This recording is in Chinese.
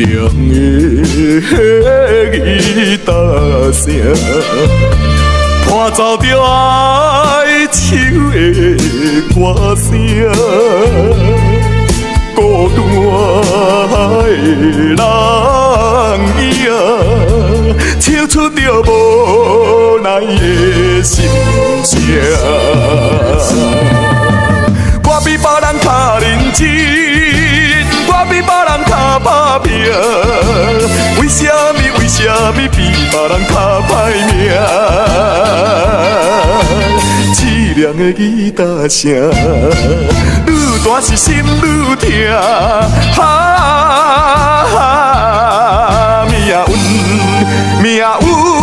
的吉他声，伴奏着哀愁的歌声。孤单的人影，唱出着无奈的心声。我比别人较认真，我比别人较打拼，为什么比别人较歹命？凄凉的吉他声，愈大是心愈痛。命运，命运。